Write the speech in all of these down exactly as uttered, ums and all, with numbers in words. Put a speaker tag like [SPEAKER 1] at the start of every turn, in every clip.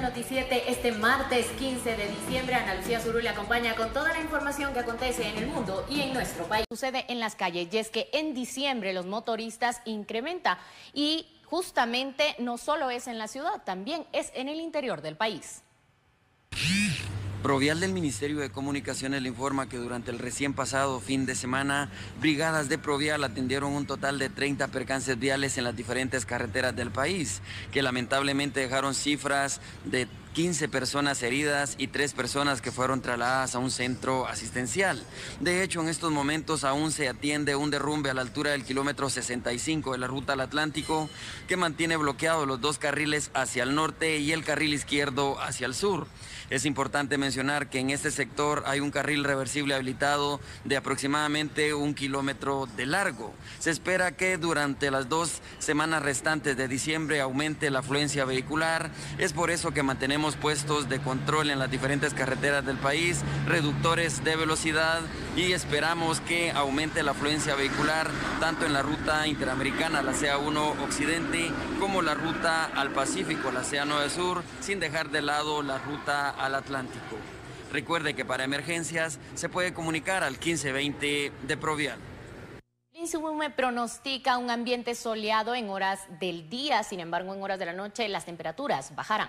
[SPEAKER 1] Noti siete este martes quince de diciembre. Ana Lucía Zurú le acompaña con toda la información que acontece en el mundo y en nuestro país. Sucede en las calles y es que en diciembre los motoristas incrementa y justamente no solo es en la ciudad, también es en el interior del país.
[SPEAKER 2] Provial del Ministerio de Comunicaciones le informa que durante el recién pasado fin de semana, brigadas de Provial atendieron un total de treinta percances viales en las diferentes carreteras del país, que lamentablemente dejaron cifras de quince personas heridas y tres personas que fueron trasladadas a un centro asistencial. De hecho, en estos momentos aún se atiende un derrumbe a la altura del kilómetro sesenta y cinco de la ruta al Atlántico, que mantiene bloqueados los dos carriles hacia el norte y el carril izquierdo hacia el sur. Es importante mencionar que en este sector hay un carril reversible habilitado de aproximadamente un kilómetro de largo. Se espera que durante las dos semanas restantes de diciembre aumente la afluencia vehicular. Es por eso que mantenemos puestos de control en las diferentes carreteras del país, reductores de velocidad, y esperamos que aumente la afluencia vehicular tanto en la ruta interamericana, la C A uno Occidente, como la ruta al Pacífico, la C A nueve Sur, sin dejar de lado la ruta al Atlántico. Recuerde que para emergencias se puede comunicar al quince veinte de Provial.
[SPEAKER 1] El INSIBUME pronostica un ambiente soleado en horas del día, sin embargo en horas de la noche las temperaturas bajarán.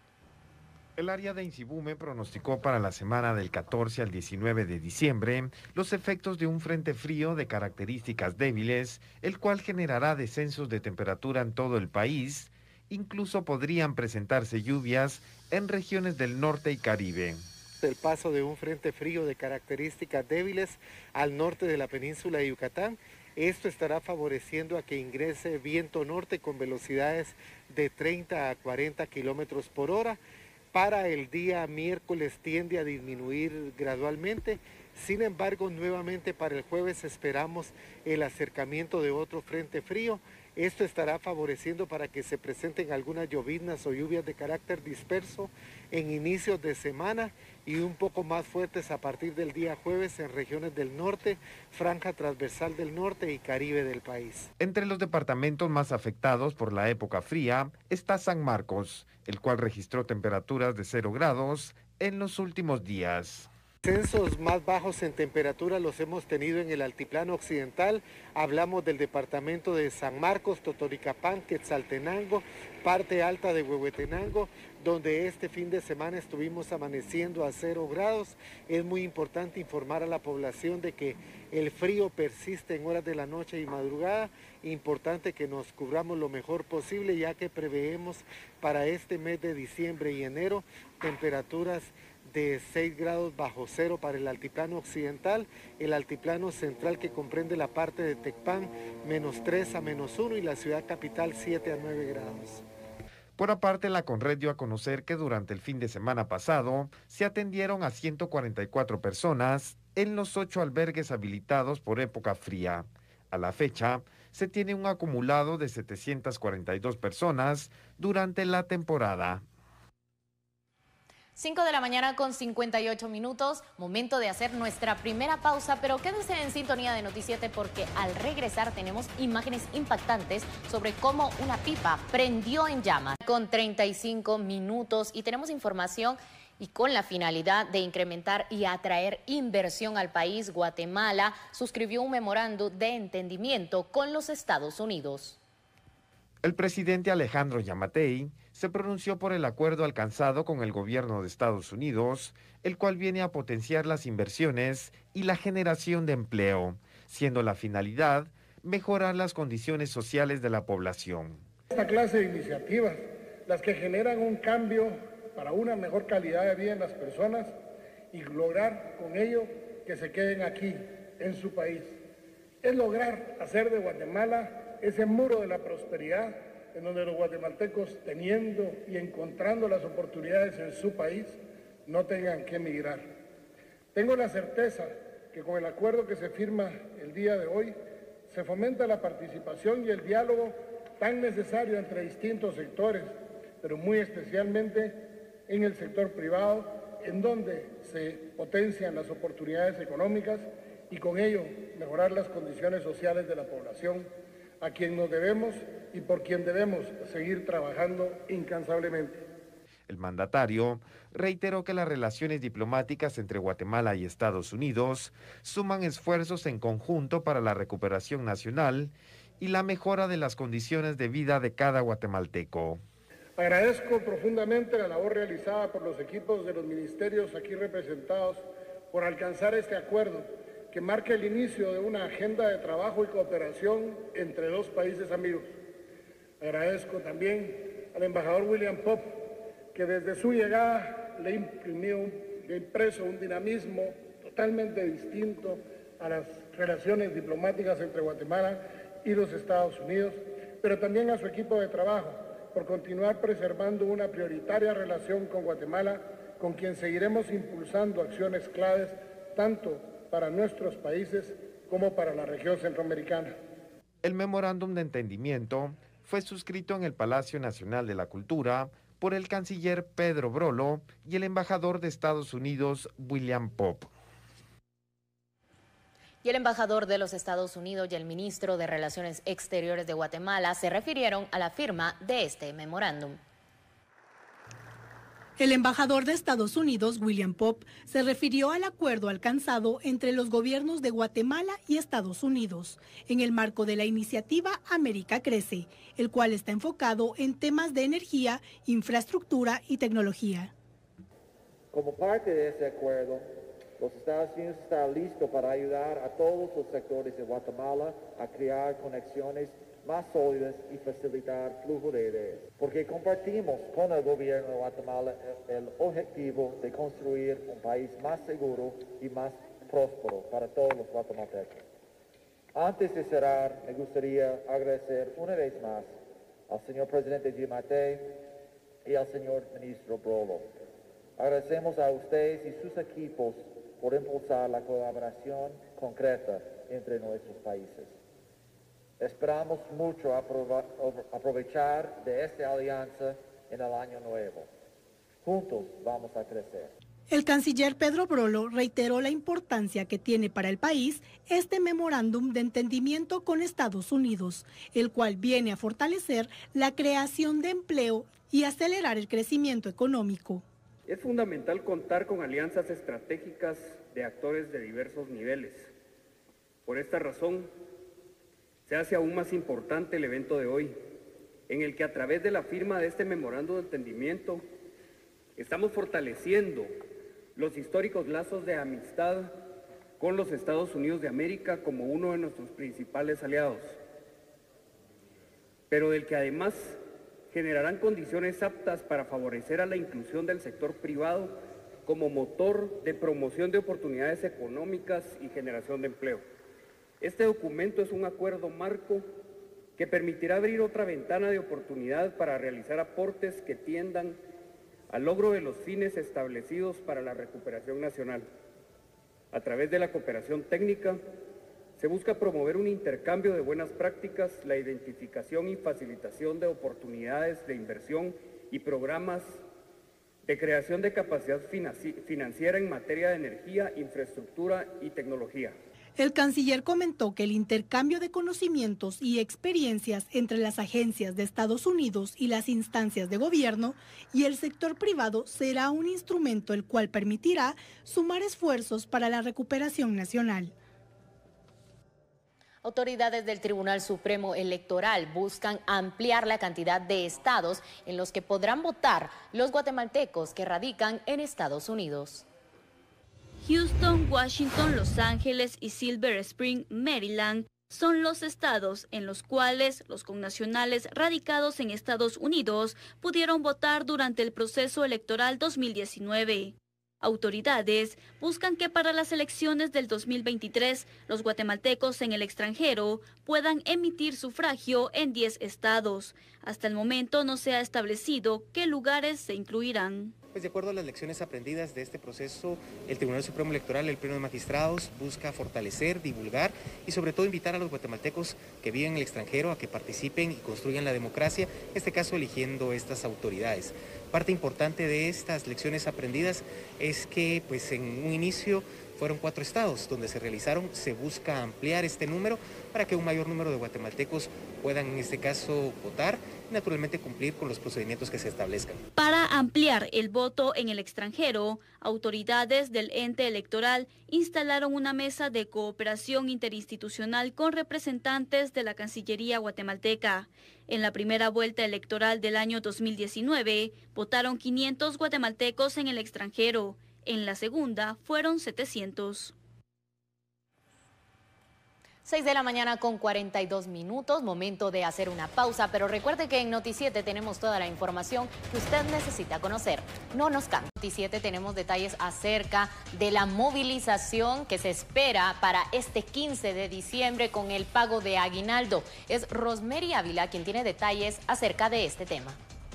[SPEAKER 3] El área de INSIBUME pronosticó para la semana del catorce al diecinueve de diciembre los efectos de un frente frío de características débiles, el cual generará descensos de temperatura en todo el país. Incluso podrían presentarse lluvias en regiones del norte y Caribe.
[SPEAKER 4] El paso de un frente frío de características débiles al norte de la península de Yucatán. Esto estará favoreciendo a que ingrese viento norte con velocidades de treinta a cuarenta kilómetros por hora. Para el día miércoles tiende a disminuir gradualmente. Sin embargo, nuevamente para el jueves esperamos el acercamiento de otro frente frío. Esto estará favoreciendo para que se presenten algunas lloviznas o lluvias de carácter disperso en inicios de semana y un poco más fuertes a partir del día jueves en regiones del norte, franja transversal del norte y Caribe del país.
[SPEAKER 3] Entre los departamentos más afectados por la época fría está San Marcos, el cual registró temperaturas de cero grados en los últimos días.
[SPEAKER 4] Descensos más bajos en temperatura los hemos tenido en el altiplano occidental. Hablamos del departamento de San Marcos, Totonicapán, Quetzaltenango, parte alta de Huehuetenango, donde este fin de semana estuvimos amaneciendo a cero grados. Es muy importante informar a la población de que el frío persiste en horas de la noche y madrugada. Importante que nos cubramos lo mejor posible, ya que preveemos para este mes de diciembre y enero temperaturas de seis grados bajo cero para el altiplano occidental, el altiplano central que comprende la parte de Tecpan, menos tres a menos uno, y la ciudad capital siete a nueve grados.
[SPEAKER 3] Por aparte, la Conred dio a conocer que durante el fin de semana pasado se atendieron a ciento cuarenta y cuatro personas en los ocho albergues habilitados por época fría. A la fecha, se tiene un acumulado de setecientas cuarenta y dos personas durante la temporada.
[SPEAKER 1] cinco de la mañana con cincuenta y ocho minutos, momento de hacer nuestra primera pausa, pero quédense en sintonía de Noti siete porque al regresar tenemos imágenes impactantes sobre cómo una pipa prendió en llamas con treinta y cinco minutos, y tenemos información y con la finalidad de incrementar y atraer inversión al país. Guatemala suscribió un memorándum de entendimiento con los Estados Unidos.
[SPEAKER 3] El presidente Alejandro Yamatei se pronunció por el acuerdo alcanzado con el gobierno de Estados Unidos, el cual viene a potenciar las inversiones y la generación de empleo, siendo la finalidad mejorar las condiciones sociales de la población.
[SPEAKER 5] Esta clase de iniciativas, las que generan un cambio para una mejor calidad de vida en las personas y lograr con ello que se queden aquí, en su país, es lograr hacer de Guatemala ese muro de la prosperidad en donde los guatemaltecos, teniendo y encontrando las oportunidades en su país, no tengan que emigrar. Tengo la certeza que con el acuerdo que se firma el día de hoy, se fomenta la participación y el diálogo tan necesario entre distintos sectores, pero muy especialmente en el sector privado, en donde se potencian las oportunidades económicas y con ello mejorar las condiciones sociales de la población, a quien nos debemos y por quien debemos seguir trabajando incansablemente.
[SPEAKER 3] El mandatario reiteró que las relaciones diplomáticas entre Guatemala y Estados Unidos suman esfuerzos en conjunto para la recuperación nacional y la mejora de las condiciones de vida de cada guatemalteco.
[SPEAKER 5] Agradezco profundamente la labor realizada por los equipos de los ministerios aquí representados por alcanzar este acuerdo que marca el inicio de una agenda de trabajo y cooperación entre dos países amigos. Agradezco también al embajador William Pope, que desde su llegada le imprimió, le impreso un dinamismo totalmente distinto a las relaciones diplomáticas entre Guatemala y los Estados Unidos, pero también a su equipo de trabajo, por continuar preservando una prioritaria relación con Guatemala, con quien seguiremos impulsando acciones claves tanto para nuestros países como para la región centroamericana.
[SPEAKER 3] El memorándum de entendimiento fue suscrito en el Palacio Nacional de la Cultura por el canciller Pedro Brolo y el embajador de Estados Unidos, William Pope.
[SPEAKER 1] Y el embajador de los Estados Unidos y el ministro de Relaciones Exteriores de Guatemala se refirieron a la firma de este memorándum.
[SPEAKER 6] El embajador de Estados Unidos, William Pope, se refirió al acuerdo alcanzado entre los gobiernos de Guatemala y Estados Unidos en el marco de la iniciativa América Crece, el cual está enfocado en temas de energía, infraestructura y tecnología.
[SPEAKER 7] Como parte de ese acuerdo, los Estados Unidos están listos para ayudar a todos los sectores de Guatemala a crear conexiones más sólidas y facilitar flujo de ideas, porque compartimos con el gobierno de Guatemala el, el objetivo de construir un país más seguro y más próspero para todos los guatemaltecos. Antes de cerrar, me gustaría agradecer una vez más al señor presidente Giammattei y al señor ministro Brolo. Agradecemos a ustedes y sus equipos por impulsar la colaboración concreta entre nuestros países. Esperamos mucho aprovechar de esta alianza en el año nuevo. Juntos vamos a crecer.
[SPEAKER 6] El canciller Pedro Brolo reiteró la importancia que tiene para el país este memorándum de entendimiento con Estados Unidos, el cual viene a fortalecer la creación de empleo y acelerar el crecimiento económico.
[SPEAKER 8] Es fundamental contar con alianzas estratégicas de actores de diversos niveles. Por esta razón, se hace aún más importante el evento de hoy, en el que a través de la firma de este memorándum de entendimiento estamos fortaleciendo los históricos lazos de amistad con los Estados Unidos de América como uno de nuestros principales aliados, pero del que además generarán condiciones aptas para favorecer a la inclusión del sector privado como motor de promoción de oportunidades económicas y generación de empleo. Este documento es un acuerdo marco que permitirá abrir otra ventana de oportunidad para realizar aportes que tiendan al logro de los fines establecidos para la recuperación nacional. A través de la cooperación técnica, se busca promover un intercambio de buenas prácticas, la identificación y facilitación de oportunidades de inversión y programas de creación de capacidad financiera en materia de energía, infraestructura y tecnología.
[SPEAKER 6] El canciller comentó que el intercambio de conocimientos y experiencias entre las agencias de Estados Unidos y las instancias de gobierno y el sector privado será un instrumento el cual permitirá sumar esfuerzos para la recuperación nacional.
[SPEAKER 1] Autoridades del Tribunal Supremo Electoral buscan ampliar la cantidad de estados en los que podrán votar los guatemaltecos que radican en Estados Unidos.
[SPEAKER 9] Houston, Washington, Los Ángeles y Silver Spring, Maryland, son los estados en los cuales los connacionales radicados en Estados Unidos pudieron votar durante el proceso electoral dos mil diecinueve. Autoridades buscan que para las elecciones del dos mil veintitrés los guatemaltecos en el extranjero puedan emitir sufragio en diez estados. Hasta el momento no se ha establecido qué lugares se incluirán.
[SPEAKER 10] Pues de acuerdo a las lecciones aprendidas de este proceso, el Tribunal Supremo Electoral, el Pleno de Magistrados, busca fortalecer, divulgar y sobre todo invitar a los guatemaltecos que viven en el extranjero a que participen y construyan la democracia, en este caso eligiendo estas autoridades. Parte importante de estas lecciones aprendidas es que pues en un inicio fueron cuatro estados donde se realizaron. Se busca ampliar este número para que un mayor número de guatemaltecos puedan en este caso votar y naturalmente cumplir con los procedimientos que se establezcan.
[SPEAKER 9] Para ampliar el voto en el extranjero, autoridades del ente electoral instalaron una mesa de cooperación interinstitucional con representantes de la Cancillería guatemalteca. En la primera vuelta electoral del año dos mil diecinueve, votaron quinientos guatemaltecos en el extranjero. En la segunda fueron setecientos.
[SPEAKER 1] seis de la mañana con cuarenta y dos minutos, momento de hacer una pausa, pero recuerde que en Noti siete tenemos toda la información que usted necesita conocer. No nos cambie. En Noti siete tenemos detalles acerca de la movilización que se espera para este quince de diciembre con el pago de aguinaldo. Es Rosemary Ávila quien tiene detalles acerca de este tema.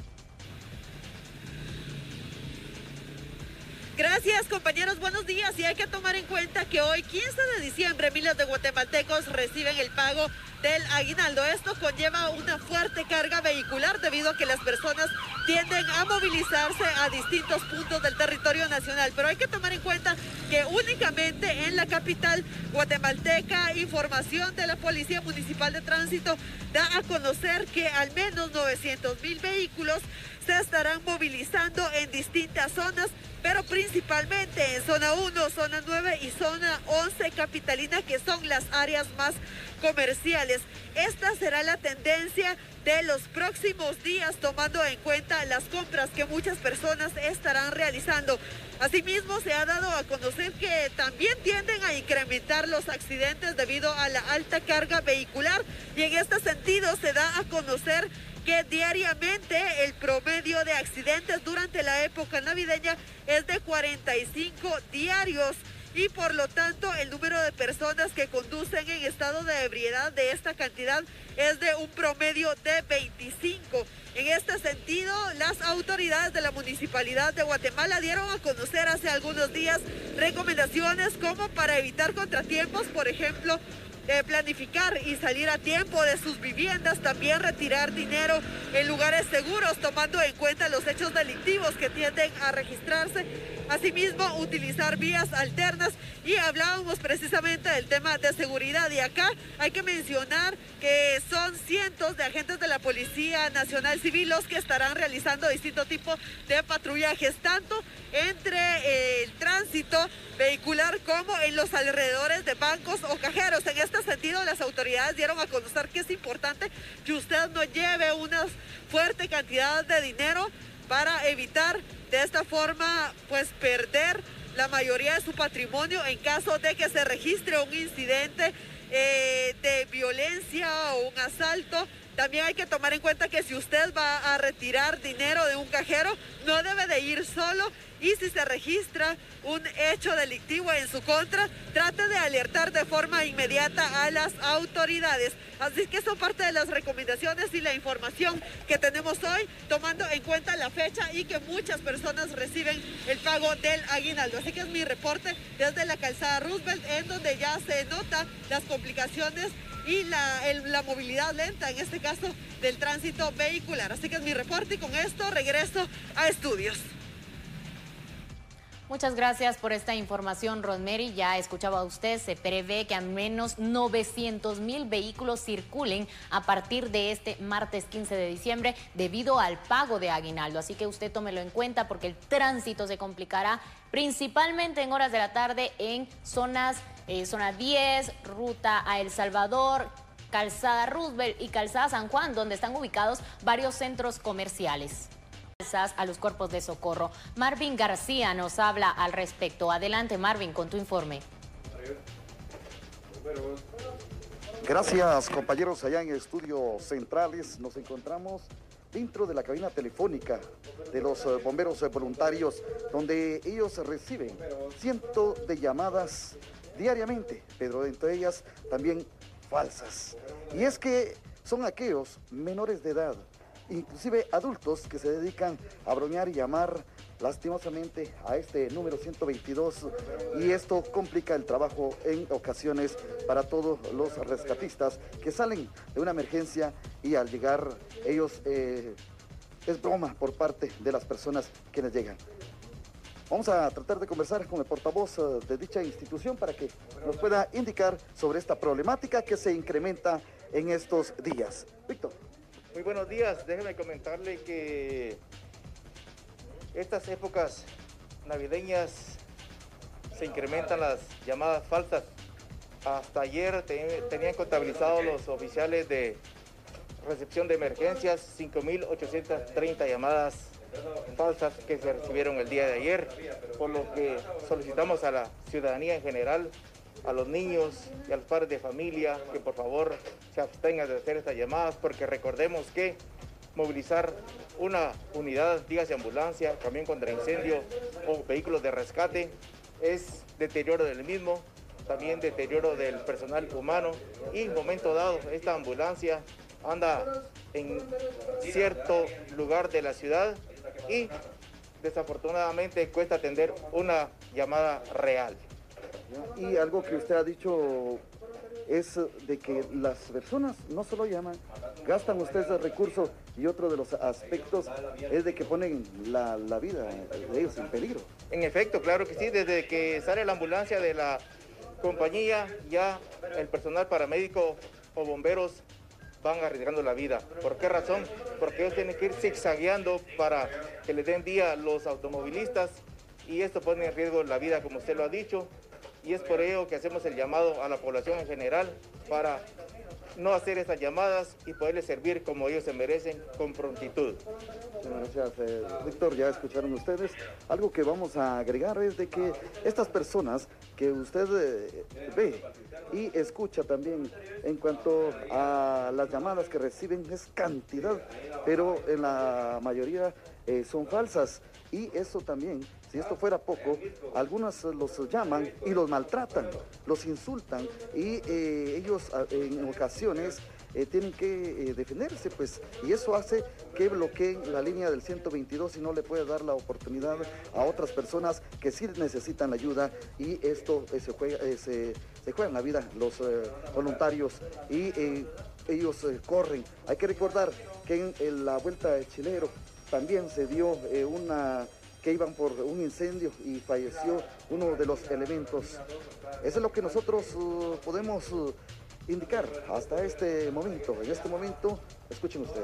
[SPEAKER 11] Gracias, compañeros, buenos días. Y hay que tomar en cuenta que hoy, quince de diciembre, miles de guatemaltecos reciben el pago del aguinaldo. Esto conlleva una fuerte carga vehicular debido a que las personas tienden a movilizarse a distintos puntos del territorio nacional. Pero hay que tomar en cuenta que únicamente en la capital guatemalteca, información de la Policía Municipal de Tránsito da a conocer que al menos novecientos mil vehículos se estarán movilizando en distintas zonas, pero principalmente en zona uno, zona nueve y zona once capitalina, que son las áreas más comerciales. Esta será la tendencia de los próximos días, tomando en cuenta las compras que muchas personas estarán realizando. Asimismo, se ha dado a conocer que también tienden a incrementar los accidentes debido a la alta carga vehicular, y en este sentido se da a conocer que diariamente el promedio de accidentes durante la época navideña es de cuarenta y cinco diarios, y por lo tanto el número de personas que conducen en estado de ebriedad de esta cantidad es de un promedio de veinticinco. En este sentido, las autoridades de la Municipalidad de Guatemala dieron a conocer hace algunos días recomendaciones como para evitar contratiempos, por ejemplo, Eh, planificar y salir a tiempo de sus viviendas, también retirar dinero en lugares seguros, tomando en cuenta los hechos delictivos que tienden a registrarse. Asimismo, utilizar vías alternas, y hablábamos precisamente del tema de seguridad, y acá hay que mencionar que son cientos de agentes de la Policía Nacional Civil los que estarán realizando distintos tipos de patrullajes, tanto entre eh, el tránsito vehicular como en los alrededores de bancos o cajeros. En este sentido, las autoridades dieron a conocer que es importante que usted no lleve una fuerte cantidad de dinero para evitar de esta forma pues perder la mayoría de su patrimonio en caso de que se registre un incidente eh, de violencia o un asalto. También hay que tomar en cuenta que si usted va a retirar dinero de un cajero, no debe de ir solo, y si se registra un hecho delictivo en su contra, trate de alertar de forma inmediata a las autoridades. Así que son parte de las recomendaciones y la información que tenemos hoy, tomando en cuenta la fecha y que muchas personas reciben el pago del aguinaldo. Así que es mi reporte desde la calzada Roosevelt, en donde ya se nota las complicaciones y la, el, la movilidad lenta, en este caso del tránsito vehicular. Así que es mi reporte, y con esto regreso a estudios.
[SPEAKER 1] Muchas gracias por esta información, Rosemary. Ya escuchaba usted, se prevé que al menos novecientos mil vehículos circulen a partir de este martes quince de diciembre debido al pago de aguinaldo. Así que usted tómelo en cuenta, porque el tránsito se complicará principalmente en horas de la tarde en zonas, eh, zona diez, ruta a El Salvador, calzada Roosevelt y calzada San Juan, donde están ubicados varios centros comerciales. A los cuerpos de socorro. Marvin García nos habla al respecto. Adelante, Marvin, con tu informe.
[SPEAKER 12] Gracias, compañeros. Allá en estudios centrales nos encontramos dentro de la cabina telefónica de los bomberos voluntarios, donde ellos reciben cientos de llamadas diariamente, pero entre ellas también falsas. Y es que son aquellos menores de edad, inclusive adultos, que se dedican a bromear y llamar lastimosamente a este número ciento veintidós, y esto complica el trabajo en ocasiones para todos los rescatistas que salen de una emergencia, y al llegar ellos eh, es broma por parte de las personas quienes llegan. Vamos a tratar de conversar con el portavoz de dicha institución para que nos pueda indicar sobre esta problemática que se incrementa en estos días. Víctor.
[SPEAKER 13] Muy buenos días, déjeme comentarle que estas épocas navideñas se incrementan las llamadas falsas. Hasta ayer te, tenían contabilizados los oficiales de recepción de emergencias cinco mil ochocientas treinta llamadas falsas que se recibieron el día de ayer, por lo que solicitamos a la ciudadanía en general, a los niños y a los padres de familia, que por favor se abstengan de hacer estas llamadas, porque recordemos que movilizar una unidad, dígase ambulancia, camión contra incendio o vehículos de rescate, es deterioro del mismo, también deterioro del personal humano, y en momento dado esta ambulancia anda en cierto lugar de la ciudad y desafortunadamente cuesta atender una llamada real.
[SPEAKER 12] Y algo que usted ha dicho es de que las personas no solo llaman, gastan ustedes el recurso, y otro de los aspectos es de que ponen la, la vida de ellos en peligro.
[SPEAKER 13] En efecto, claro que sí, desde que sale la ambulancia de la compañía, ya el personal paramédico o bomberos van arriesgando la vida. ¿Por qué razón? Porque ellos tienen que ir zigzagueando para que les den día a los automovilistas, y esto pone en riesgo la vida, como usted lo ha dicho, y es por ello que hacemos el llamado a la población en general para no hacer estas llamadas y poderles servir como ellos se merecen, con prontitud.
[SPEAKER 12] Gracias, eh, Víctor, ya escucharon ustedes. Algo que vamos a agregar es de que estas personas que usted eh, ve y escucha también en cuanto a las llamadas que reciben, es cantidad, pero en la mayoría eh, son falsas, y eso también, si esto fuera poco, algunos los llaman y los maltratan, los insultan, y eh, ellos en ocasiones eh, tienen que eh, defenderse, pues, y eso hace que bloqueen la línea del ciento veintidós y no le puede dar la oportunidad a otras personas que sí necesitan ayuda, y esto eh, se, juega, eh, se, se juegan la vida los eh, voluntarios, y eh, ellos eh, corren. Hay que recordar que en, en la Vuelta de Chilero también se dio eh, una... que iban por un incendio y falleció uno de los elementos. Eso es lo que nosotros uh, podemos uh, indicar hasta este momento. En este momento, escuchen ustedes.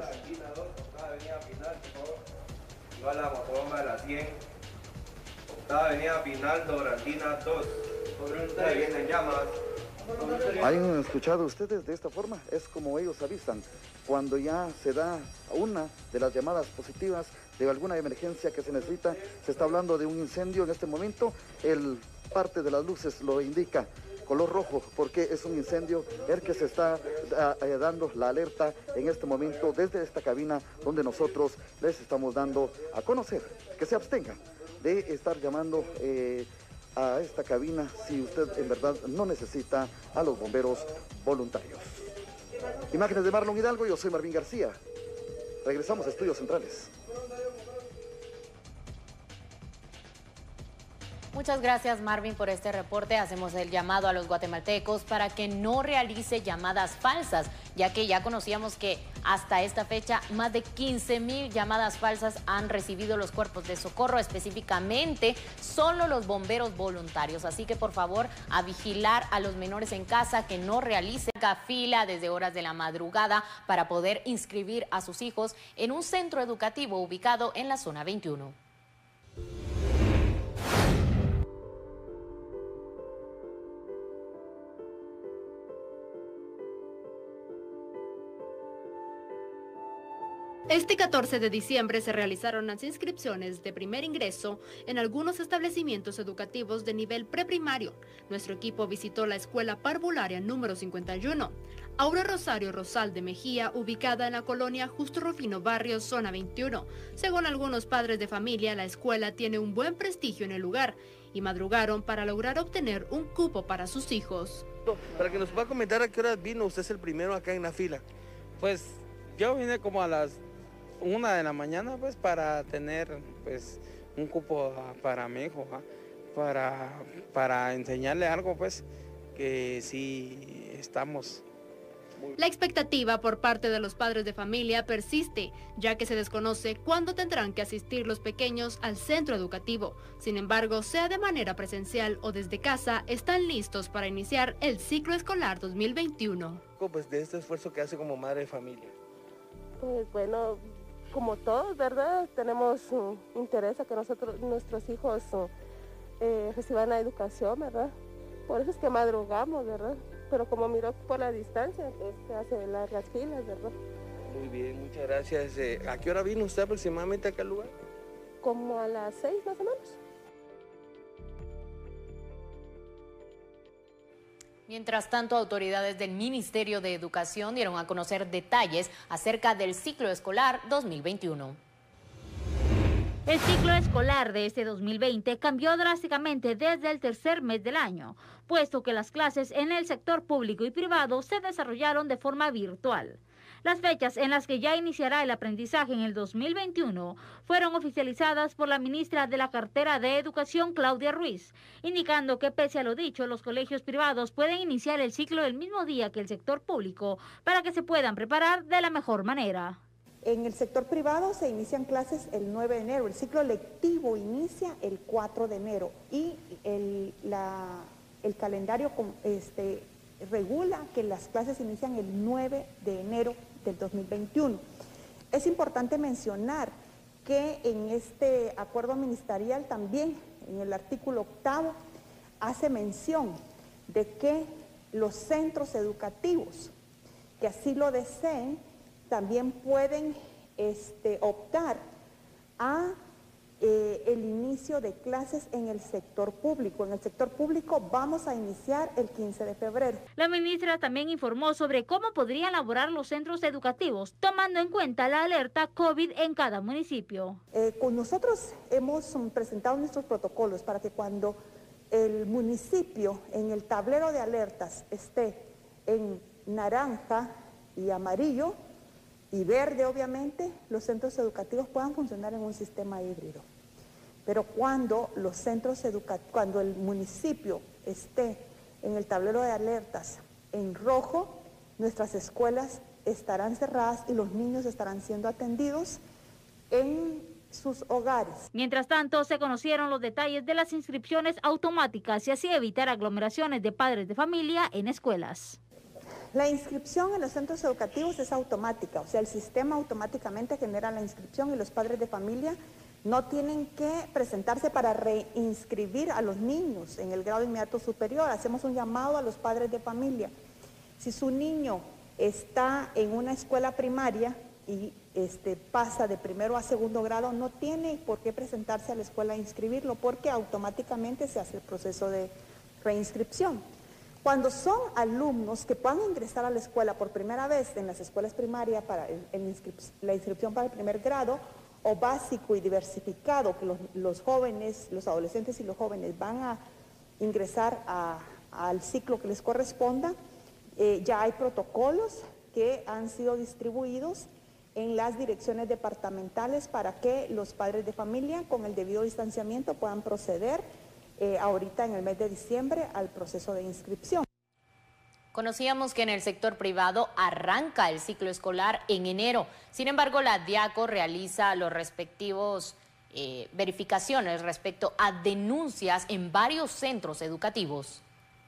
[SPEAKER 14] Iba la motobomba de la cien, octava avenida Pinaldo, Brandina dos. Ahí vienen llamas.
[SPEAKER 12] ¿Han escuchado ustedes de esta forma? Es como ellos avisan cuando ya se da una de las llamadas positivas de alguna emergencia que se necesita. Se está hablando de un incendio en este momento. El parte de las luces lo indica color rojo porque es un incendio el que se está eh, dando la alerta en este momento desde esta cabina, donde nosotros les estamos dando a conocer que se abstengan de estar llamando eh, a esta cabina si usted en verdad no necesita a los bomberos voluntarios. Imágenes de Marlon Hidalgo, yo soy Marvin García. Regresamos a Estudios Centrales.
[SPEAKER 1] Muchas gracias, Marvin, por este reporte. Hacemos el llamado a los guatemaltecos para que no realice llamadas falsas, ya que ya conocíamos que hasta esta fecha más de quince mil llamadas falsas han recibido los cuerpos de socorro, específicamente solo los bomberos voluntarios. Así que, por favor, a vigilar a los menores en casa, que no realicen fila desde horas de la madrugada para poder inscribir a sus hijos en un centro educativo ubicado en la zona veintiuno.
[SPEAKER 15] Este catorce de diciembre se realizaron las inscripciones de primer ingreso en algunos establecimientos educativos de nivel preprimario. Nuestro equipo visitó la escuela parvularia número cincuenta y uno, Aura Rosario Rosal de Mejía, ubicada en la colonia Justo Rufino Barrios, zona veintiuno. Según algunos padres de familia, la escuela tiene un buen prestigio en el lugar y madrugaron para lograr obtener un cupo para sus hijos.
[SPEAKER 16] Para que nos pueda comentar a qué hora vino, usted es el primero acá en la fila.
[SPEAKER 17] Pues yo vine como a las una de la mañana, pues, para tener, pues, un cupo para mi hijo, ¿eh? para, para enseñarle algo, pues, que sí estamos
[SPEAKER 15] La expectativa por parte de los padres de familia persiste, ya que se desconoce cuándo tendrán que asistir los pequeños al centro educativo. Sin embargo, sea de manera presencial o desde casa, están listos para iniciar el ciclo escolar dos mil veintiuno.
[SPEAKER 16] Pues de este esfuerzo que hace como madre de familia.
[SPEAKER 18] Pues bueno, como todos, ¿verdad? Tenemos uh, interés a que nosotros, nuestros hijos uh, eh, reciban la educación, ¿verdad? Por eso es que madrugamos, ¿verdad? Pero como miró por la distancia, pues se hacen largas filas, ¿verdad?
[SPEAKER 16] Muy bien, muchas gracias. Eh, ¿A qué hora vino usted aproximadamente acá al lugar?
[SPEAKER 18] Como a las seis más o menos.
[SPEAKER 1] Mientras tanto, autoridades del Ministerio de Educación dieron a conocer detalles acerca del ciclo escolar dos mil veintiuno.
[SPEAKER 19] El ciclo escolar de este dos mil veinte cambió drásticamente desde el tercer mes del año, puesto que las clases en el sector público y privado se desarrollaron de forma virtual. Las fechas en las que ya iniciará el aprendizaje en el dos mil veintiuno fueron oficializadas por la ministra de la cartera de Educación, Claudia Ruiz, indicando que pese a lo dicho, los colegios privados pueden iniciar el ciclo el mismo día que el sector público para que se puedan preparar de la mejor manera.
[SPEAKER 20] En el sector privado se inician clases el nueve de enero, el ciclo lectivo inicia el cuatro de enero y el, la, el calendario este, regula que las clases inician el nueve de enero del dos mil veintiuno. Es importante mencionar que en este acuerdo ministerial también, en el artículo octavo, hace mención de que los centros educativos que así lo deseen también pueden este, optar a eh, el inicio de clases en el sector público. En el sector público vamos a iniciar el quince de febrero.
[SPEAKER 19] La ministra también informó sobre cómo podrían laborar los centros educativos, tomando en cuenta la alerta COVID en cada municipio.
[SPEAKER 20] Eh, con nosotros hemos um, presentado nuestros protocolos para que cuando el municipio en el tablero de alertas esté en naranja y amarillo, y verde, obviamente, los centros educativos puedan funcionar en un sistema híbrido. Pero cuando los centros educativos, cuando el municipio esté en el tablero de alertas en rojo, nuestras escuelas estarán cerradas y los niños estarán siendo atendidos en sus hogares.
[SPEAKER 19] Mientras tanto, se conocieron los detalles de las inscripciones automáticas y así evitar aglomeraciones de padres de familia en escuelas.
[SPEAKER 20] La inscripción en los centros educativos es automática, o sea, el sistema automáticamente genera la inscripción y los padres de familia no tienen que presentarse para reinscribir a los niños en el grado inmediato superior. Hacemos un llamado a los padres de familia. Si su niño está en una escuela primaria y este, pasa de primero a segundo grado, no tiene por qué presentarse a la escuela a inscribirlo porque automáticamente se hace el proceso de reinscripción. Cuando son alumnos que puedan ingresar a la escuela por primera vez en las escuelas primarias para el, el inscrip la inscripción para el primer grado o básico y diversificado, que los, los jóvenes, los adolescentes y los jóvenes van a ingresar a, al ciclo que les corresponda, eh, ya hay protocolos que han sido distribuidos en las direcciones departamentales para que los padres de familia con el debido distanciamiento puedan proceder Eh, ahorita en el mes de diciembre al proceso de inscripción.
[SPEAKER 1] Conocíamos que en el sector privado arranca el ciclo escolar en enero. Sin embargo, la DIACO realiza los respectivos eh, verificaciones respecto a denuncias en varios centros educativos.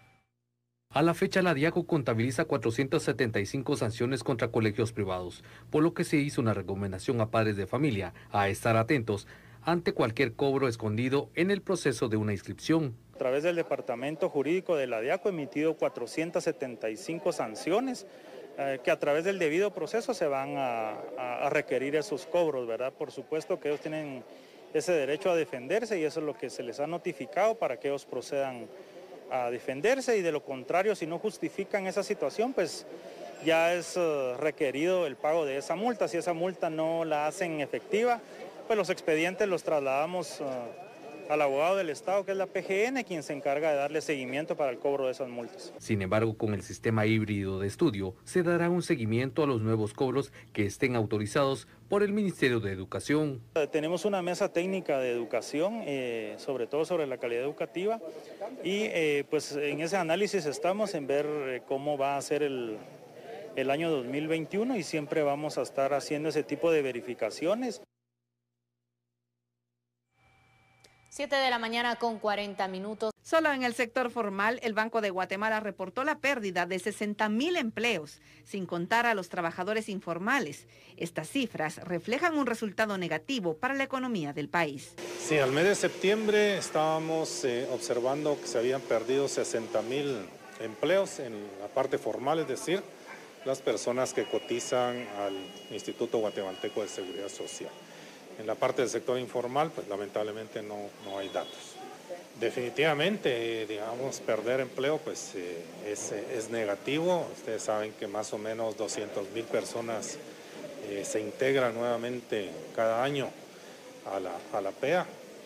[SPEAKER 21] A la fecha, la DIACO contabiliza cuatrocientas setenta y cinco sanciones contra colegios privados, por lo que se hizo una recomendación a padres de familia a estar atentos ante cualquier cobro escondido en el proceso de una inscripción.
[SPEAKER 22] A través del Departamento Jurídico de la DIACO ha emitido cuatrocientas setenta y cinco sanciones eh, que a través del debido proceso se van a, a, a requerir esos cobros, ¿verdad? Por supuesto que ellos tienen ese derecho a defenderse y eso es lo que se les ha notificado para que ellos procedan a defenderse y de lo contrario, si no justifican esa situación, pues ya es uh, requerido el pago de esa multa. Si esa multa no la hacen efectiva, pues los expedientes los trasladamos uh, al abogado del Estado, que es la P G N, quien se encarga de darle seguimiento para el cobro de esas multas.
[SPEAKER 21] Sin embargo, con el sistema híbrido de estudio, se dará un seguimiento a los nuevos cobros que estén autorizados por el Ministerio de Educación.
[SPEAKER 22] Tenemos una mesa técnica de educación, eh, sobre todo sobre la calidad educativa, y eh, pues en ese análisis estamos en ver eh, cómo va a ser el... el año dos mil veintiuno y siempre vamos a estar haciendo ese tipo de verificaciones.
[SPEAKER 1] siete de la mañana con cuarenta minutos.
[SPEAKER 2] Solo en el sector formal, el Banco de Guatemala reportó la pérdida de sesenta mil empleos, sin contar a los trabajadores informales. Estas cifras reflejan un resultado negativo para la economía del país.
[SPEAKER 22] Sí, al mes de septiembre estábamos eh, observando que se habían perdido sesenta mil empleos en la parte formal, es decir, las personas que cotizan al Instituto Guatemalteco de Seguridad Social. En la parte del sector informal, pues lamentablemente no, no hay datos. Definitivamente, digamos, perder empleo pues eh, es, es negativo. Ustedes saben que más o menos doscientas mil personas eh, se integran nuevamente cada año a la, a la P E A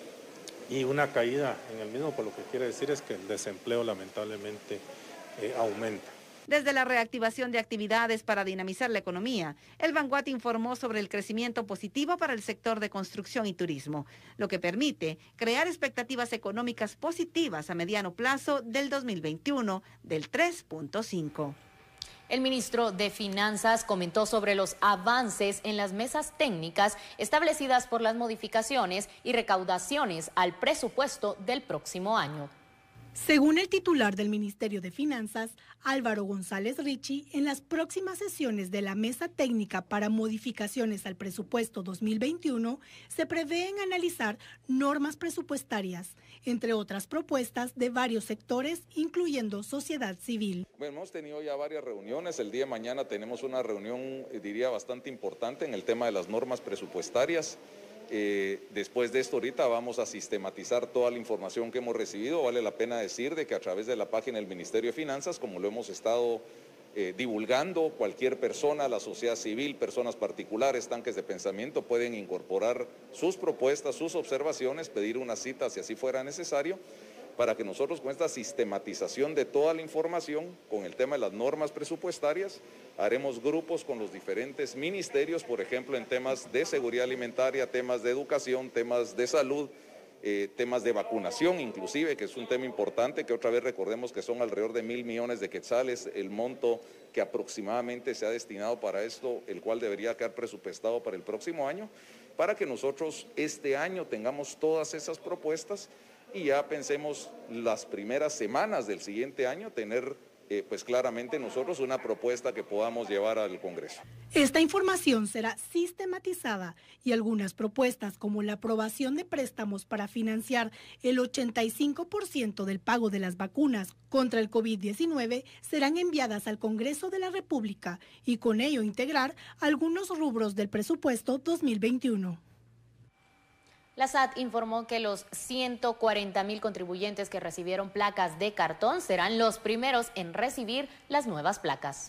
[SPEAKER 22] y una caída en el mismo, por lo que quiere decir es que el desempleo lamentablemente eh, aumenta.
[SPEAKER 2] Desde la reactivación de actividades para dinamizar la economía, el Banguat informó sobre el crecimiento positivo para el sector de construcción y turismo, lo que permite crear expectativas económicas positivas a mediano plazo del dos mil veintiuno del tres punto cinco.
[SPEAKER 1] El ministro de Finanzas comentó sobre los avances en las mesas técnicas establecidas por las modificaciones y recaudaciones al presupuesto del próximo año.
[SPEAKER 6] Según el titular del Ministerio de Finanzas, Álvaro González Richie, en las próximas sesiones de la Mesa Técnica para Modificaciones al Presupuesto dos mil veintiuno, se prevén analizar normas presupuestarias, entre otras propuestas de varios sectores, incluyendo sociedad civil.
[SPEAKER 4] Bueno, hemos tenido ya varias reuniones. El día de mañana tenemos una reunión, diría, bastante importante en el tema de las normas presupuestarias. Eh, después de esto ahorita vamos a sistematizar toda la información que hemos recibido. Vale la pena decir de que a través de la página del Ministerio de Finanzas, como lo hemos estado eh, divulgando, cualquier persona, la sociedad civil, personas particulares, tanques de pensamiento, pueden incorporar sus propuestas, sus observaciones, pedir una cita si así fuera necesario, para que nosotros con esta sistematización de toda la información, con el tema de las normas presupuestarias, haremos grupos con los diferentes ministerios, por ejemplo, en temas de seguridad alimentaria, temas de educación, temas de salud, eh, temas de vacunación inclusive, que es un tema importante, que otra vez recordemos que son alrededor de mil millones de quetzales, el monto que aproximadamente se ha destinado para esto, el cual debería quedar presupuestado para el próximo año, para que nosotros este año tengamos todas esas propuestas y ya pensemos las primeras semanas del siguiente año tener eh, pues claramente nosotros una propuesta que podamos llevar al Congreso.
[SPEAKER 6] Esta información será sistematizada y algunas propuestas como la aprobación de préstamos para financiar el ochenta y cinco por ciento del pago de las vacunas contra el COVID diecinueve serán enviadas al Congreso de la República y con ello integrar algunos rubros del presupuesto dos mil veintiuno.
[SPEAKER 1] La S A T informó que los ciento cuarenta mil contribuyentes que recibieron placas de cartón serán los primeros en recibir las nuevas placas.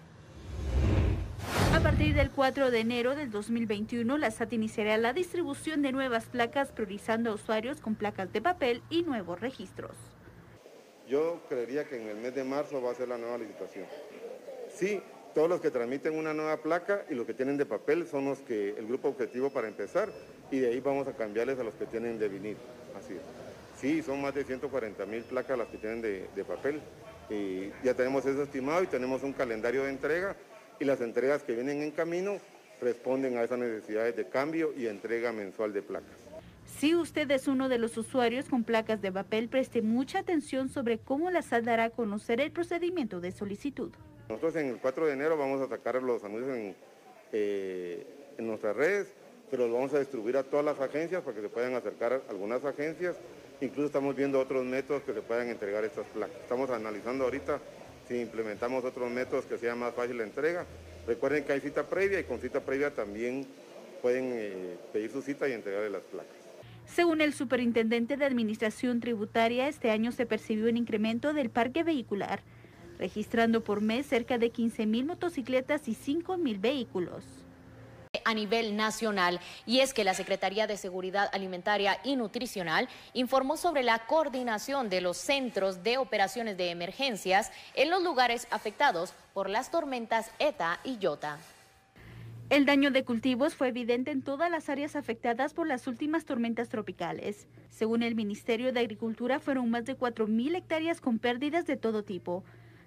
[SPEAKER 9] A partir del cuatro de enero del dos mil veintiuno, la S A T iniciará la distribución de nuevas placas, priorizando a usuarios con placas de papel y nuevos registros.
[SPEAKER 23] Yo creería que en el mes de marzo va a ser la nueva licitación. Sí, todos los que transmiten una nueva placa y los que tienen de papel son los que el grupo objetivo para empezar, y de ahí vamos a cambiarles a los que tienen de vinil. Así es. Sí, son más de ciento cuarenta mil placas las que tienen de, de papel. Y ya tenemos eso estimado y tenemos un calendario de entrega, y las entregas que vienen en camino responden a esas necesidades de cambio y entrega mensual de placas.
[SPEAKER 9] Si usted es uno de los usuarios con placas de papel, preste mucha atención sobre cómo la S A T dará a conocer el procedimiento de solicitud.
[SPEAKER 23] Nosotros en el cuatro de enero vamos a sacar los anuncios en, eh, en nuestras redes, pero los vamos a distribuir a todas las agencias para que se puedan acercar a algunas agencias. Incluso estamos viendo otros métodos que se puedan entregar estas placas. Estamos analizando ahorita si implementamos otros métodos que sea más fácil la entrega. Recuerden que hay cita previa y con cita previa también pueden eh, pedir su cita y entregarle las placas.
[SPEAKER 9] Según el superintendente de Administración Tributaria, este año se percibió un incremento del parque vehicular, registrando por mes cerca de quince mil motocicletas y cinco mil vehículos.
[SPEAKER 1] A nivel nacional, y es que la Secretaría de Seguridad Alimentaria y Nutricional informó sobre la coordinación de los centros de operaciones de emergencias en los lugares afectados por las tormentas Eta y Iota.
[SPEAKER 9] El daño de cultivos fue evidente en todas las áreas afectadas por las últimas tormentas tropicales. Según el Ministerio de Agricultura, fueron más de cuatro mil hectáreas con pérdidas de todo tipo.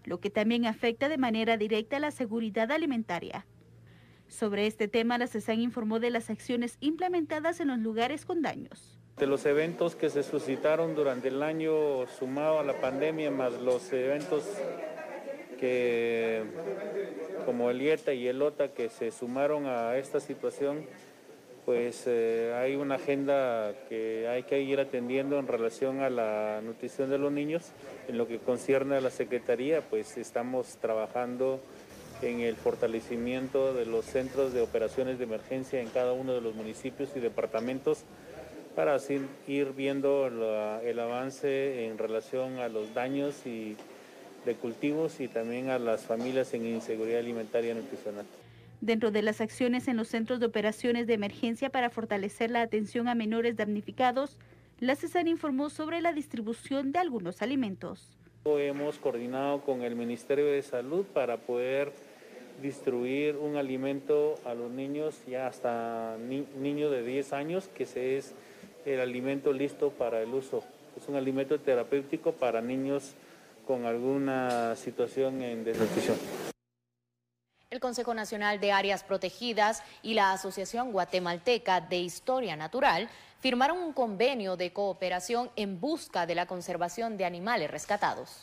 [SPEAKER 3] lo que también afecta de manera directa a la seguridad alimentaria. Sobre este tema, la CESAN informó de las acciones implementadas en los lugares con daños.
[SPEAKER 22] De los eventos que se suscitaron durante el año sumado a la pandemia, más los eventos que, como el IETA y el OTA, que se sumaron a esta situación, pues eh, hay una agenda que hay que ir atendiendo en relación a la nutrición de los niños. En lo que concierne a la Secretaría, pues estamos trabajando en el fortalecimiento de los centros de operaciones de emergencia en cada uno de los municipios y departamentos para así ir viendo la, el avance en relación a los daños y de cultivos y también a las familias en inseguridad alimentaria y nutricional.
[SPEAKER 3] Dentro de las acciones en los centros de operaciones de emergencia para fortalecer la atención a menores damnificados, la CESAN informó sobre la distribución de algunos alimentos.
[SPEAKER 22] Hemos coordinado con el Ministerio de Salud para poder distribuir un alimento a los niños ya hasta ni, niños de diez años, que ese es el alimento listo para el uso. Es un alimento terapéutico para niños con alguna situación en desnutrición.
[SPEAKER 1] El Consejo Nacional de Áreas Protegidas y la Asociación Guatemalteca de Historia Natural firmaron un convenio de cooperación en busca de la conservación de animales rescatados.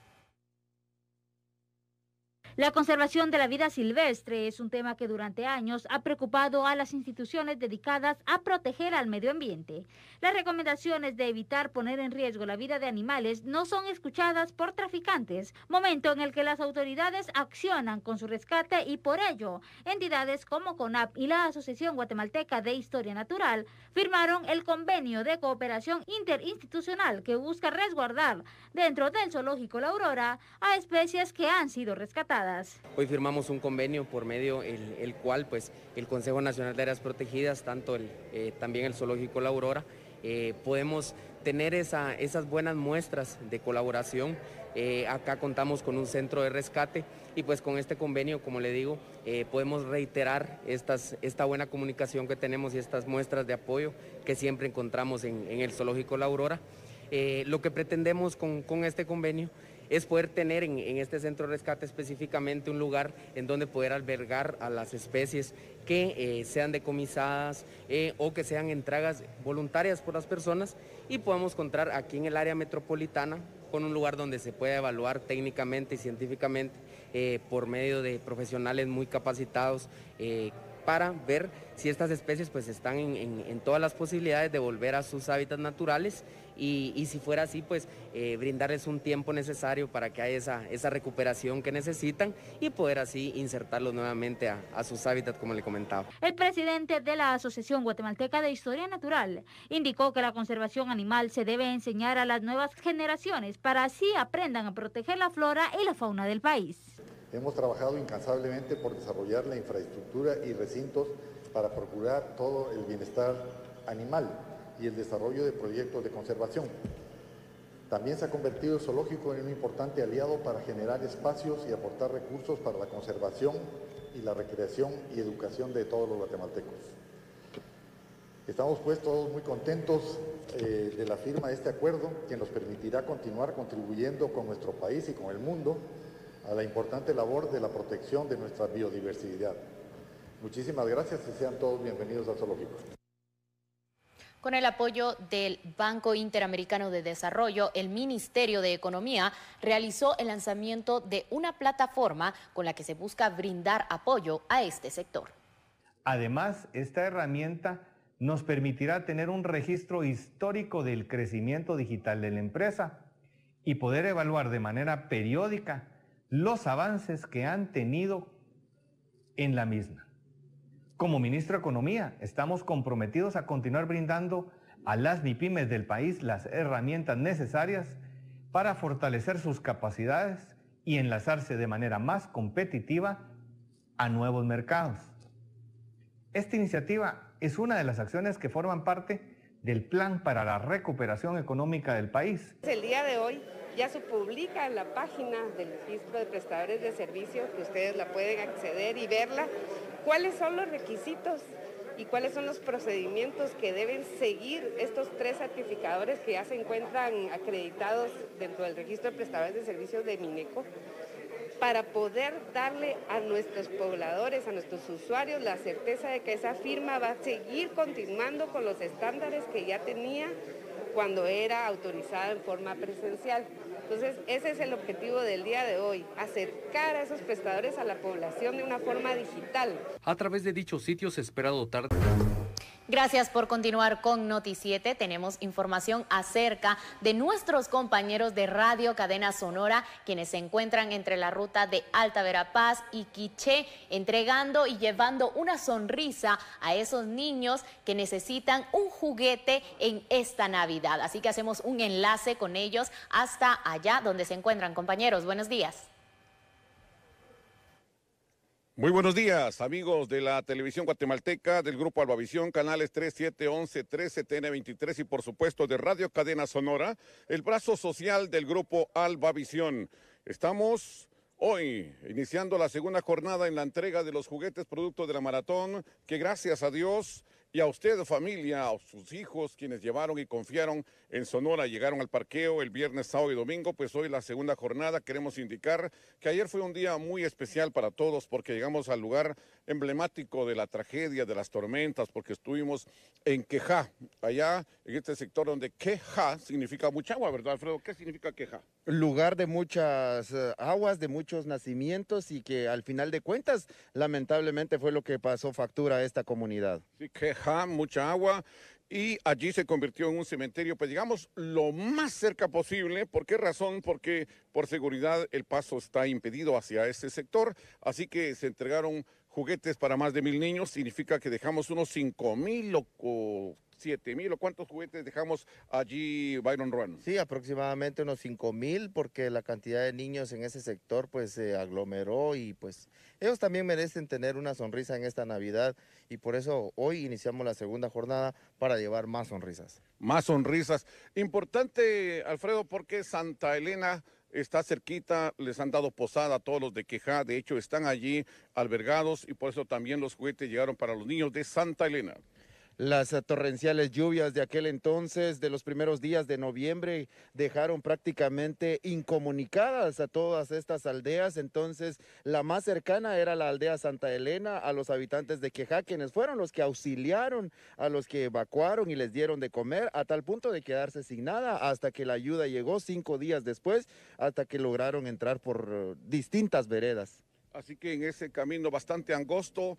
[SPEAKER 19] La conservación de la vida silvestre es un tema que durante años ha preocupado a las instituciones dedicadas a proteger al medio ambiente. Las recomendaciones de evitar poner en riesgo la vida de animales no son escuchadas por traficantes, momento en el que las autoridades accionan con su rescate y por ello, entidades como CONAP y la Asociación Guatemalteca de Historia Natural firmaron el convenio de cooperación interinstitucional que busca resguardar dentro del zoológico La Aurora a especies que han sido rescatadas.
[SPEAKER 5] Hoy firmamos un convenio por medio el, el cual pues el Consejo Nacional de Áreas Protegidas, tanto el, eh, también el Zoológico La Aurora, eh, podemos tener esa, esas buenas muestras de colaboración. Eh, acá contamos con un centro de rescate y pues con este convenio, como le digo, eh, podemos reiterar estas, esta buena comunicación que tenemos y estas muestras de apoyo que siempre encontramos en, en el Zoológico La Aurora. Eh, lo que pretendemos con, con este convenio es poder tener en, en este centro de rescate específicamente un lugar en donde poder albergar a las especies que eh, sean decomisadas eh, o que sean entregas voluntarias por las personas, y podamos contar aquí en el área metropolitana con un lugar donde se pueda evaluar técnicamente y científicamente eh, por medio de profesionales muy capacitados eh, para ver si estas especies pues están en, en, en todas las posibilidades de volver a sus hábitats naturales y, y si fuera así pues eh, brindarles un tiempo necesario para que haya esa, esa recuperación que necesitan y poder así insertarlos nuevamente a, a sus hábitats, como le comentaba.
[SPEAKER 19] El presidente de la Asociación Guatemalteca de Historia Natural indicó que la conservación animal se debe enseñar a las nuevas generaciones para así aprendan a proteger la flora y la fauna del país.
[SPEAKER 7] Hemos trabajado incansablemente por desarrollar la infraestructura y recintos para procurar todo el bienestar animal y el desarrollo de proyectos de conservación. También se ha convertido el zoológico en un importante aliado para generar espacios y aportar recursos para la conservación y la recreación y educación de todos los guatemaltecos. Estamos pues todos muy contentos eh, de la firma de este acuerdo, que nos permitirá continuar contribuyendo con nuestro país y con el mundo a la importante labor de la protección de nuestra biodiversidad. Muchísimas gracias y sean todos bienvenidos al zoológico.
[SPEAKER 1] Con el apoyo del Banco Interamericano de Desarrollo, el Ministerio de Economía realizó el lanzamiento de una plataforma con la que se busca brindar apoyo a este sector.
[SPEAKER 24] Además, esta herramienta nos permitirá tener un registro histórico del crecimiento digital de la empresa y poder evaluar de manera periódica los avances que han tenido en la misma. Como Ministro de Economía, estamos comprometidos a continuar brindando a las MIPYMES del país las herramientas necesarias para fortalecer sus capacidades y enlazarse de manera más competitiva a nuevos mercados. Esta iniciativa es una de las acciones que forman parte del Plan para la Recuperación Económica del país.
[SPEAKER 25] El día de hoy ya se publica en la página del registro de prestadores de servicios, que ustedes la pueden acceder y verla, cuáles son los requisitos y cuáles son los procedimientos que deben seguir estos tres certificadores que ya se encuentran acreditados dentro del registro de prestadores de servicios de Mineco. para poder darle a nuestros pobladores, a nuestros usuarios, la certeza de que esa firma va a seguir continuando con los estándares que ya tenía cuando era autorizada en forma presencial. Entonces, ese es el objetivo del día de hoy, acercar a esos prestadores a la población de una forma digital.
[SPEAKER 21] A través de dichos sitios se espera dotar...
[SPEAKER 1] Gracias por continuar con Noti siete. Tenemos información acerca de nuestros compañeros de Radio Cadena Sonora, quienes se encuentran entre la ruta de Alta Verapaz y Quiché, entregando y llevando una sonrisa a esos niños que necesitan un juguete en esta Navidad. Así que hacemos un enlace con ellos hasta allá donde se encuentran. Compañeros, buenos días.
[SPEAKER 8] Muy buenos días, amigos de la televisión guatemalteca, del Grupo Albavisión, canales tres, siete, once, trece, T N veintitrés y por supuesto de Radio Cadena Sonora, el brazo social del Grupo Albavisión. Estamos hoy iniciando la segunda jornada en la entrega de los juguetes producto de la maratón, que gracias a Dios y a usted, familia, a sus hijos, quienes llevaron y confiaron en Sonora, llegaron al parqueo el viernes, sábado y domingo, pues hoy la segunda jornada. Queremos indicar que ayer fue un día muy especial para todos porque llegamos al lugar emblemático de la tragedia, de las tormentas, porque estuvimos en Quejá, allá en este sector donde Quejá significa mucha agua, ¿verdad, Alfredo? ¿Qué significa Quejá?
[SPEAKER 10] Lugar de muchas uh, aguas, de muchos nacimientos y que al final de cuentas, lamentablemente fue lo que pasó factura a esta comunidad.
[SPEAKER 8] Sí, Quejá, mucha agua. Y allí se convirtió en un cementerio, pues digamos, lo más cerca posible. ¿Por qué razón? Porque por seguridad el paso está impedido hacia ese sector. Así que se entregaron juguetes para más de mil niños. Significa que dejamos unos cinco mil o, o siete mil. ¿O cuántos juguetes dejamos allí, Byron Ruano?
[SPEAKER 10] Sí, aproximadamente unos cinco mil, porque la cantidad de niños en ese sector pues se aglomeró y pues ellos también merecen tener una sonrisa en esta Navidad y por eso hoy iniciamos la segunda jornada para llevar más sonrisas.
[SPEAKER 8] Más sonrisas. Importante, Alfredo, porque Santa Elena está cerquita, les han dado posada a todos los de Quejá, de hecho están allí albergados y por eso también los juguetes llegaron para los niños de Santa Elena.
[SPEAKER 10] Las uh, torrenciales lluvias de aquel entonces, de los primeros días de noviembre, dejaron prácticamente incomunicadas a todas estas aldeas. Entonces, la más cercana era la aldea Santa Elena, a los habitantes de Quejá, quienes fueron los que auxiliaron, a los que evacuaron y les dieron de comer, a tal punto de quedarse sin nada, hasta que la ayuda llegó cinco días después, hasta que lograron entrar por uh, distintas veredas.
[SPEAKER 8] Así que en ese camino bastante angosto,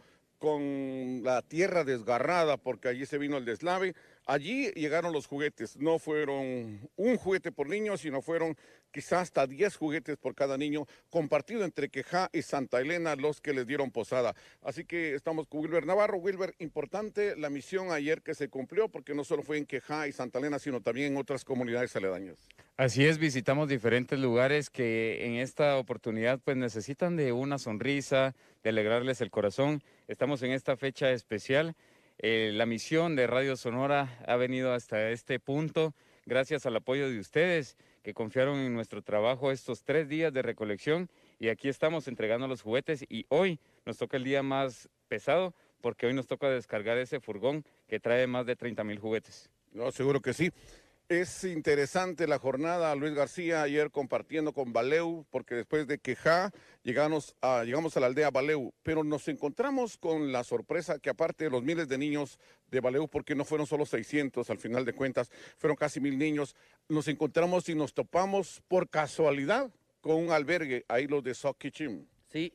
[SPEAKER 8] con la tierra desgarrada, porque allí se vino el deslave, allí llegaron los juguetes. No fueron un juguete por niño, sino fueron quizás hasta diez juguetes por cada niño, compartido entre Quejá y Santa Elena, los que les dieron posada. Así que estamos con Wilber Navarro. Wilber, importante la misión ayer que se cumplió, porque no solo fue en Quejá y Santa Elena, sino también en otras comunidades aledañas.
[SPEAKER 11] Así es, visitamos diferentes lugares que en esta oportunidad pues necesitan de una sonrisa, de alegrarles el corazón. Estamos en esta fecha especial. Eh, la misión de Radio Sonora ha venido hasta este punto gracias al apoyo de ustedes que confiaron en nuestro trabajo estos tres días de recolección y aquí estamos entregando los juguetes y hoy nos toca el día más pesado porque hoy nos toca descargar ese furgón que trae más de treinta mil juguetes.
[SPEAKER 8] No, seguro que sí. Es interesante la jornada, Luis García, ayer compartiendo con Baleu, porque después de Quejá llegamos a, llegamos a la aldea Baleu, pero nos encontramos con la sorpresa que aparte de los miles de niños de Baleu, porque no fueron solo seiscientos al final de cuentas, fueron casi mil niños, nos encontramos y nos topamos por casualidad con un albergue, ahí los de Soquichim.
[SPEAKER 13] Sí,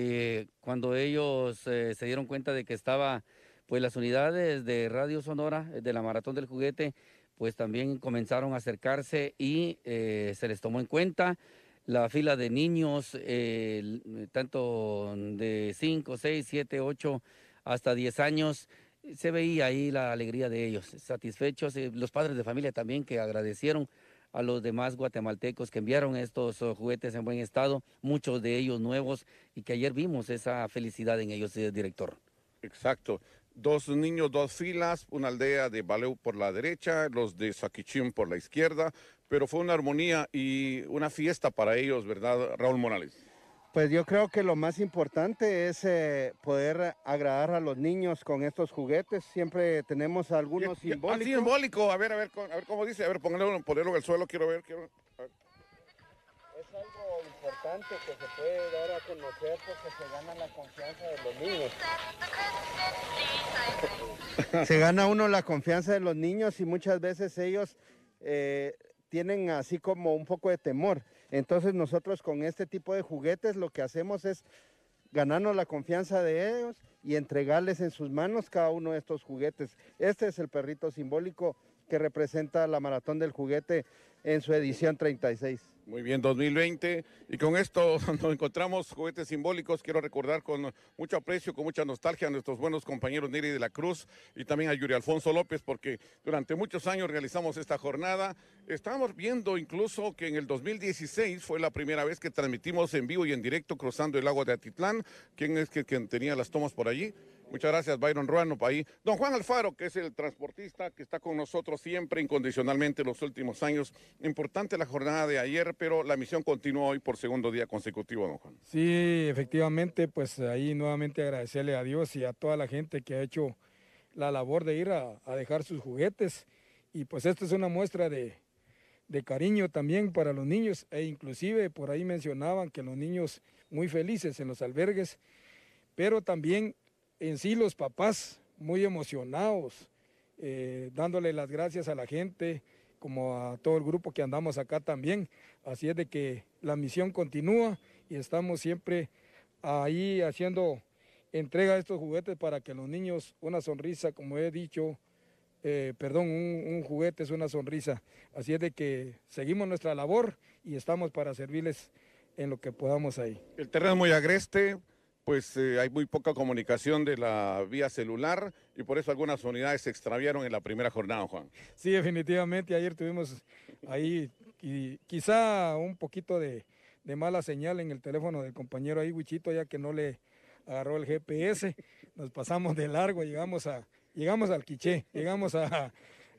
[SPEAKER 13] y cuando ellos eh, se dieron cuenta de que estaba, pues las unidades de Radio Sonora, de la Maratón del Juguete, pues también comenzaron a acercarse y eh, se les tomó en cuenta la fila de niños, eh, tanto de cinco, seis, siete, ocho, hasta diez años. Se veía ahí la alegría de ellos, satisfechos, eh, los padres de familia también que agradecieron a los demás guatemaltecos que enviaron estos uh, juguetes en buen estado, muchos de ellos nuevos, y que ayer vimos esa felicidad en ellos, eh, director.
[SPEAKER 8] Exacto. Dos niños, dos filas, una aldea de Baleu por la derecha, los de Saquichim por la izquierda, pero fue una armonía y una fiesta para ellos, ¿verdad, Raúl Morales?
[SPEAKER 14] Pues yo creo que lo más importante es eh, poder agradar a los niños con estos juguetes. Siempre tenemos algunos
[SPEAKER 8] y, y,
[SPEAKER 14] simbólicos.
[SPEAKER 8] Ah, simbólico, a ver, a ver, a ver cómo dice, a ver, ponerlo, ponerlo en el suelo, quiero ver, quiero ver.
[SPEAKER 14] algo importante que se puede dar a conocer porque se gana la confianza de los niños. Se gana uno la confianza de los niños y muchas veces ellos eh, tienen así como un poco de temor. Entonces nosotros con este tipo de juguetes lo que hacemos es ganarnos la confianza de ellos y entregarles en sus manos cada uno de estos juguetes. Este es el perrito simbólico que representa la Maratón del Juguete en su edición treinta y seis.
[SPEAKER 8] Muy bien, dos mil veinte, y con esto nos encontramos juguetes simbólicos. Quiero recordar con mucho aprecio, con mucha nostalgia a nuestros buenos compañeros Neri de la Cruz y también a Yuri Alfonso López, porque durante muchos años realizamos esta jornada. Estábamos viendo incluso que en el dos mil dieciséis fue la primera vez que transmitimos en vivo y en directo cruzando el lago de Atitlán. ¿Quién es que, quien tenía las tomas por allí? Muchas gracias, Byron Ruano, ahí. Don Juan Alfaro, que es el transportista que está con nosotros siempre incondicionalmente en los últimos años. Importante la jornada de ayer, pero la misión continúa hoy por segundo día consecutivo, don Juan.
[SPEAKER 12] Sí, efectivamente, pues ahí nuevamente agradecerle a Dios y a toda la gente que ha hecho la labor de ir a, a dejar sus juguetes. Y pues esto es una muestra de, de cariño también para los niños, e inclusive por ahí mencionaban que los niños muy felices en los albergues, pero también en sí los papás muy emocionados, eh, dándole las gracias a la gente, como a todo el grupo que andamos acá también. Así es de que la misión continúa y estamos siempre ahí haciendo entrega de estos juguetes para que los niños, una sonrisa, como he dicho, eh, perdón, un, un juguete es una sonrisa. Así es de que seguimos nuestra labor y estamos para servirles en lo que podamos ahí.
[SPEAKER 8] El terreno es muy agreste. Pues eh, hay muy poca comunicación de la vía celular y por eso algunas unidades se extraviaron en la primera jornada, Juan.
[SPEAKER 12] Sí, definitivamente, ayer tuvimos ahí y quizá un poquito de, de mala señal en el teléfono del compañero ahí, Huichito, ya que no le agarró el G P S, nos pasamos de largo, llegamos, a, llegamos al Quiché, llegamos a,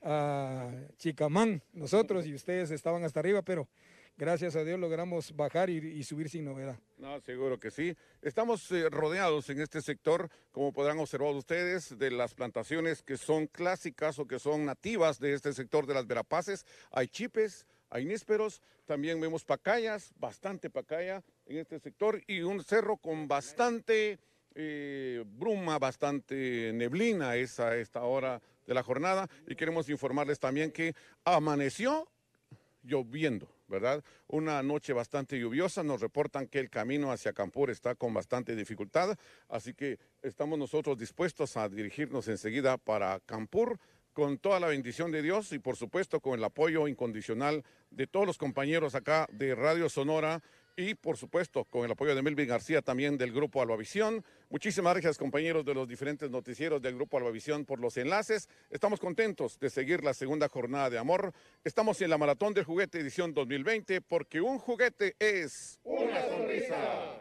[SPEAKER 12] a Chicamán, nosotros y ustedes estaban hasta arriba, pero gracias a Dios logramos bajar y, y subir sin novedad.
[SPEAKER 8] No, seguro que sí. Estamos eh, rodeados en este sector, como podrán observar ustedes, de las plantaciones que son clásicas o que son nativas de este sector de las Verapaces. Hay chipes, hay nísperos, también vemos pacayas, bastante pacaya en este sector y un cerro con bastante eh, bruma, bastante neblina es a esta hora de la jornada. Y queremos informarles también que amaneció lloviendo, ¿verdad? Una noche bastante lluviosa, nos reportan que el camino hacia Campur está con bastante dificultad, así que estamos nosotros dispuestos a dirigirnos enseguida para Campur con toda la bendición de Dios y por supuesto con el apoyo incondicional de todos los compañeros acá de Radio Sonora y por supuesto con el apoyo de Melvin García también del Grupo Albavisión. Muchísimas gracias compañeros de los diferentes noticieros del Grupo Albavisión por los enlaces. Estamos contentos de seguir la segunda jornada de amor. Estamos en la Maratón del Juguete edición dos mil veinte porque un juguete es una sonrisa.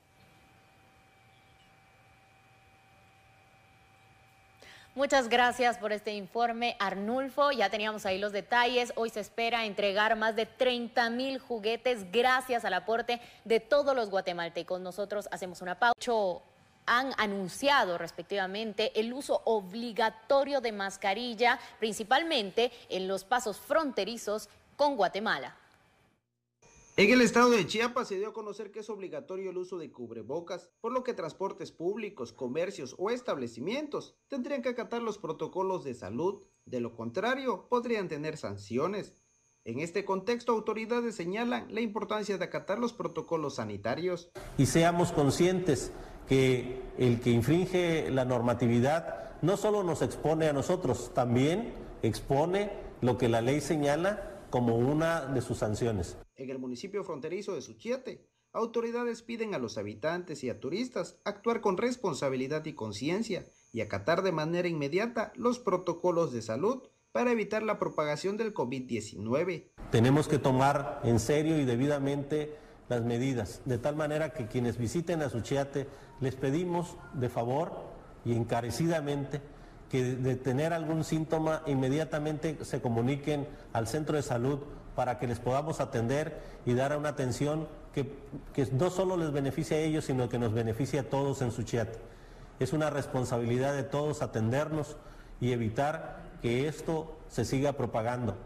[SPEAKER 1] Muchas gracias por este informe, Arnulfo. Ya teníamos ahí los detalles. Hoy se espera entregar más de treinta mil juguetes gracias al aporte de todos los guatemaltecos. Nosotros hacemos una pausa. Han anunciado respectivamente el uso obligatorio de mascarilla, principalmente en los pasos fronterizos con Guatemala.
[SPEAKER 15] En el estado de Chiapas se dio a conocer que es obligatorio el uso de cubrebocas, por lo que transportes públicos, comercios o establecimientos tendrían que acatar los protocolos de salud, de lo contrario podrían tener sanciones. En este contexto, autoridades señalan la importancia de acatar los protocolos sanitarios.
[SPEAKER 16] Y seamos conscientes que el que infringe la normatividad no solo nos expone a nosotros, también expone lo que la ley señala como una de sus sanciones.
[SPEAKER 15] En el municipio fronterizo de Suchiate, autoridades piden a los habitantes y a turistas actuar con responsabilidad y conciencia y acatar de manera inmediata los protocolos de salud para evitar la propagación del COVID diecinueve.
[SPEAKER 16] Tenemos que tomar en serio y debidamente las medidas, de tal manera que quienes visiten a Suchiate les pedimos de favor y encarecidamente que de tener algún síntoma inmediatamente se comuniquen al centro de salud para que les podamos atender y dar una atención que, que no solo les beneficie a ellos, sino que nos beneficie a todos en Suchiate. Es una responsabilidad de todos atendernos y evitar que esto se siga propagando.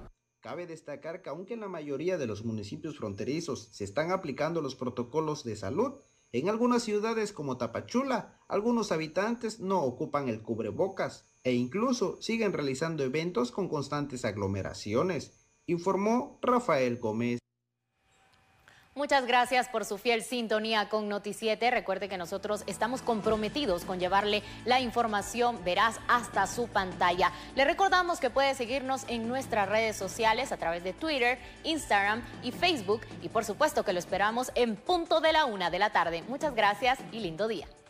[SPEAKER 15] Cabe destacar que aunque en la mayoría de los municipios fronterizos se están aplicando los protocolos de salud, en algunas ciudades como Tapachula, algunos habitantes no ocupan el cubrebocas e incluso siguen realizando eventos con constantes aglomeraciones, informó Rafael Gómez.
[SPEAKER 1] Muchas gracias por su fiel sintonía con Noticiete. Recuerde que nosotros estamos comprometidos con llevarle la información veraz hasta su pantalla. Le recordamos que puede seguirnos en nuestras redes sociales a través de Twitter, Instagram y Facebook. Y por supuesto que lo esperamos en punto de la una de la tarde. Muchas gracias y lindo día.